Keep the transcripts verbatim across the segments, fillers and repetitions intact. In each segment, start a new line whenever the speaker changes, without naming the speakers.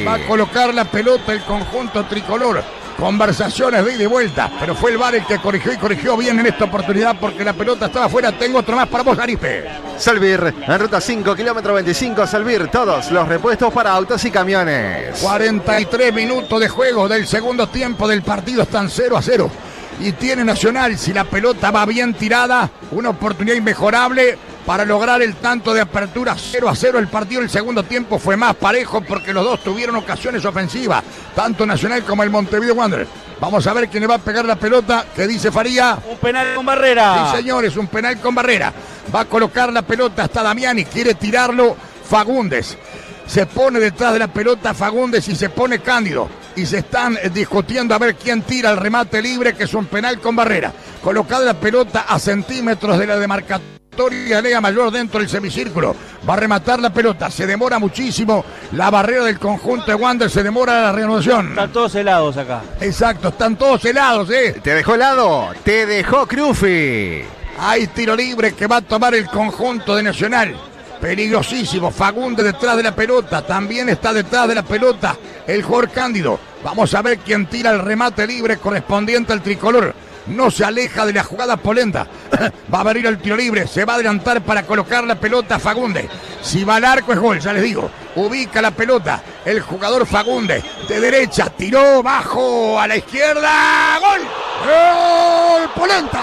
Va a colocar la pelota el conjunto tricolor. Conversaciones de ida y vuelta, pero fue el V A R el que corrigió y corrigió bien en esta oportunidad porque la pelota estaba afuera. Tengo otro más para vos, Arife.
Salvir, en ruta cinco, kilómetro veinticinco, Salvir, todos los repuestos para autos y camiones.
cuarenta y tres minutos de juego del segundo tiempo del partido, están cero a cero. Y tiene Nacional, si la pelota va bien tirada, una oportunidad inmejorable para lograr el tanto de apertura. Cero a cero el partido. El segundo tiempo fue más parejo porque los dos tuvieron ocasiones ofensivas, tanto Nacional como el Montevideo Wanderers. Vamos a ver quién le va a pegar la pelota. ¿Qué dice Faría?
Un penal con Barrera.
Sí, señores, un penal con Barrera. Va a colocar la pelota hasta Damiani, quiere tirarlo Fagundes. Se pone detrás de la pelota Fagundes y se pone Cándido. Y se están discutiendo a ver quién tira el remate libre, que es un penal con Barrera. Colocada la pelota a centímetros de la demarcatoria Liga Mayor dentro del semicírculo. Va a rematar la pelota. Se demora muchísimo. La barrera del conjunto de Wander, se demora la renovación.
Están todos helados acá.
Exacto, están todos helados, ¿eh?
¿Te dejó helado? Te dejó Crufi.
Hay tiro libre que va a tomar el conjunto de Nacional. Peligrosísimo. Fagundes detrás de la pelota. También está detrás de la pelota el jugador Cándido. Vamos a ver quién tira el remate libre correspondiente al tricolor. No se aleja de la jugada Polenta. Va a abrir el tiro libre. Se va a adelantar para colocar la pelota a Fagundes. Si va al arco es gol, ya les digo. Ubica la pelota el jugador Fagundes. De derecha, tiró bajo a la izquierda. ¡Gol! ¡Gol! ¡Polenta!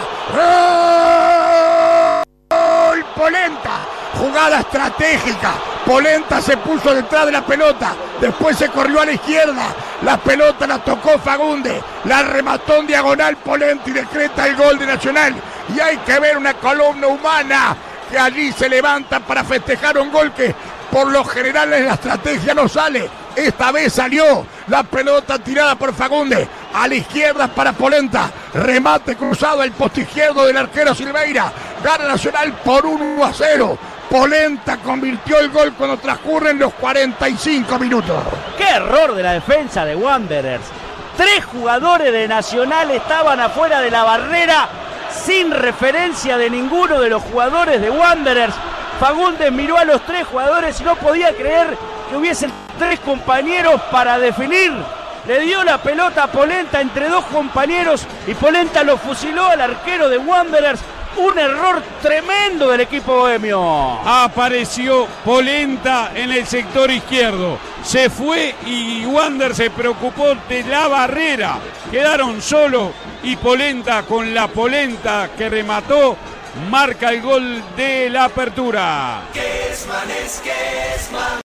¡Gol! ¡Polenta! Jugada estratégica. Polenta se puso detrás de la pelota. Después se corrió a la izquierda. La pelota la tocó Fagundes. La remató en diagonal Polenta y decreta el gol de Nacional. Y hay que ver una columna humana que allí se levanta para festejar un gol que por lo general en la estrategia no sale. Esta vez salió la pelota tirada por Fagundes. A la izquierda para Polenta. Remate cruzado al poste izquierdo del arquero Silveira. Gana Nacional por uno a cero. Polenta convirtió el gol cuando transcurren los cuarenta y cinco minutos.
¡Qué error de la defensa de Wanderers! Tres jugadores de Nacional estaban afuera de la barrera sin referencia de ninguno de los jugadores de Wanderers. Fagundes miró a los tres jugadores y no podía creer que hubiesen tres compañeros para definir. Le dio la pelota a Polenta entre dos compañeros y Polenta lo fusiló al arquero de Wanderers. Un error tremendo del equipo bohemio.
Apareció Polenta en el sector izquierdo. Se fue y Wander se preocupó de la barrera. Quedaron solos y Polenta, con la polenta que remató, marca el gol de la apertura.
Kessman es Kessman.